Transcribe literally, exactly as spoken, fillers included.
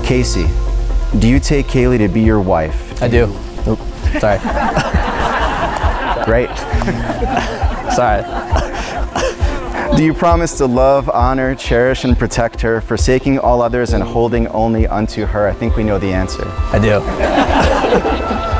Casey, do you take Kaylee to be your wife? I do. Oop, sorry. Great. Sorry. Do you promise to love, honor, cherish, and protect her, forsaking all others and holding only unto her? I think we know the answer. I do.